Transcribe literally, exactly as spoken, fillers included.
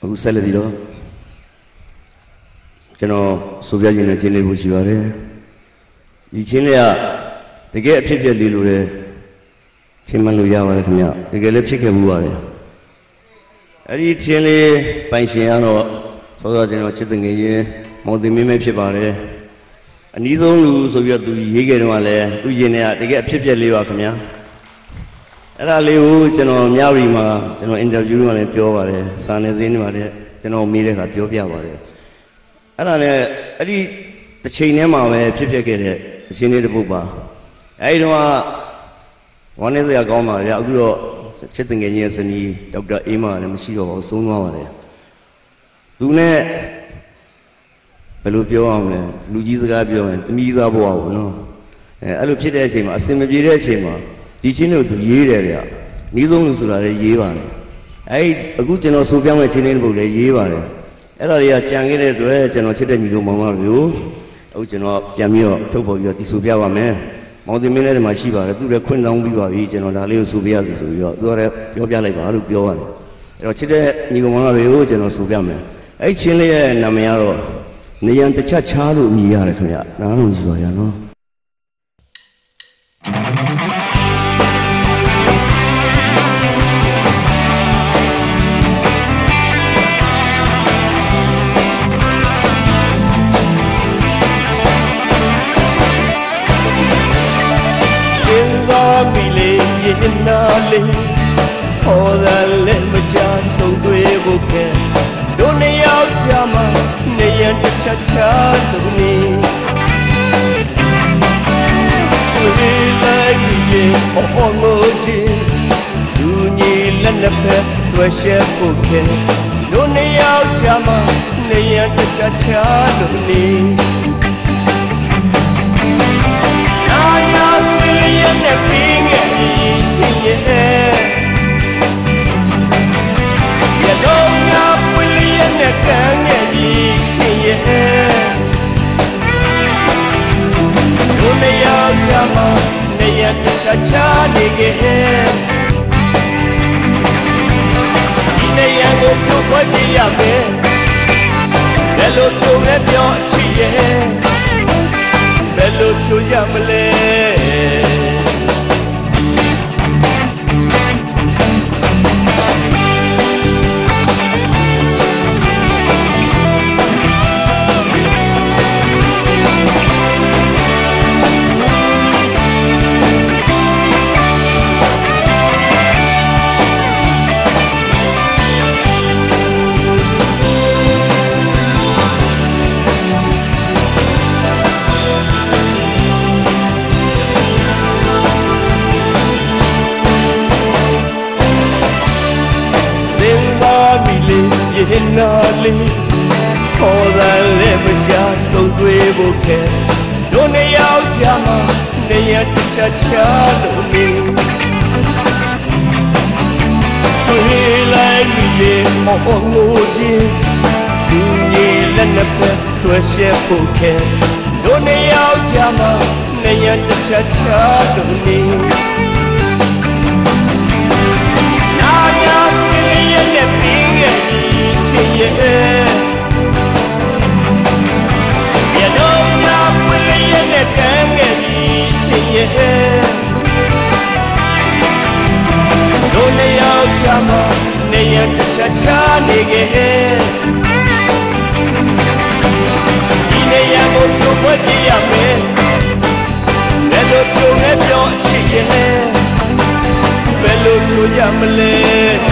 အခုဆက်လက်ပြီးတော့ကျွန်တော်ဆိုပြခြင်းနဲ့ချင်းလေးကိုရှိပါတယ်ဒီချင်းလေးကတကယ်အဖြစ်ပြက်လေးလိုတဲ့ချင်းမှန်လို့ရပါတယ်ခင်ဗျတကယ်လည်းဖြစ်ခဲ့မှုပါတယ်အဲ့ဒီချင်းလေးပိုင်ရှင်ကတော့စောစောကျွန်တော်ချစ်တဲ့ငယ်ချင်းမော်တင်မင်းပဲဖြစ်ပါတယ်အနည်းဆုံးလူဆိုပြီးတော့သူရေးခဲ့တော့လည်းသူရင်ထဲကတကယ်အဖြစ်ပြက်လေးပါခင်ဗျအဲ့ဒါလေးကိုကျွန်တော်မြရီမှာကျွန်တော်အင်တာဗျူးမှာလည်းပြောပါတယ်စာနယ်ဇင်းတွေမှာလည်းကျွန်တော်မေးတဲ့အခါပြောပြပါတယ်အဲ့ဒါနဲ့အဲ့ဒီတစ်ချိန်ထဲမှာပဲဖြစ်ဖြစ်ခဲ့တဲ့အရှင်လေးတစ်ပုဒ်ပါအဲ့ဒီတော့ဝမ်းနည်းစရာကောင်းပါလေအခုတော့ချစ်တဲ့ငယ်ကြီးရဲ့ဇနီးဒေါက်တာအေးမာလည်းမရှိတော့ပါဘူးဆုံးသွားပါတယ်သူနဲ့ဘယ်လိုပြောအောင်လဲလူကြီးစကားပြောရင်သမီးသားဘဝပေါ့နော်အဲအဲ့လိုဖြစ်တဲ့အချိန်မှာအစင်မပြေတဲ့အချိန်မှာဒီချင်းတို့သူရေးတယ်ဗျနီးဆုံးလူဆိုတာလည်းရေးပါတယ်အဲ့အခုကျွန်တော်ဆိုပြမဲ့ချင်းလေးတစ်ပုဒ်လည်းရေးပါတယ်အဲ့ဒါတွေကကြံခဲ့တဲ့အတွက်ကျွန်တော်ချစ်တဲ့ညီကောင်မောင်မတို့အခုကျွန်တော်ပြန်ပြီးတော့ထုတ်ဖော်ပြီးတော့ဒီဆိုပြပါမယ်မောင်တင်မင်းလည်းဒီမှာရှိပါတယ်သူလည်းခွင့်တောင်းပြီးပါပြီကျွန်တော်ဒါလေးကိုဆိုပြရစီဆိုပြီးတော့သူကလည်းပြောပြလိုက်ပါလို့ပြောပါတယ်အဲ့တော့ချစ်တဲ့ညီကောင်မောင်မတွေကိုကျွန်တော်ဆိုပြမယ်အဲ့ချင်းလေးရဲ့နာမည်ကတော့နေရန်တချက်ချားလို့အမည်ရတယ်ခင်ဗျနားလုံးကြည့်ပါရနော်နာလေးခေါ်တယ်လည်းမကြဆုံးတွေ့ဖို့ခဲတို့နှစ်ယောက်ချာမနေရန်တစ်ချက်ချာလို့နေသူလေးလိုက်ပြီးအော်ငိုချင်သူညီလက်နှစ်ဖက်တွေ့ရှက်ဖို့ခဲတို့နှစ်ယောက်ချာမနေရန်တစ်ချက်ချာလို့နေနာယာစီရတဲ့ပင်ငယ်yeah, you don't know Willie and the gang, yeah. You may out Jama, they are the Chachani again. In the young of the body, Bello to let your cheer, Bello to Yamale. Nali, for the levaja, so brave, okay. Don't they out Jama, they are the Chachalo. Like me, or Moji, you need a pet to a chef, okay. Don't they out Jama, they are the Chachalo. Now you're silly and the yeah, you don't know Willie and the gang, yeah. Don't lay out Jama, they are the Chachani again. In the young of the body, Bello to let your cheer, Bello to Yamale.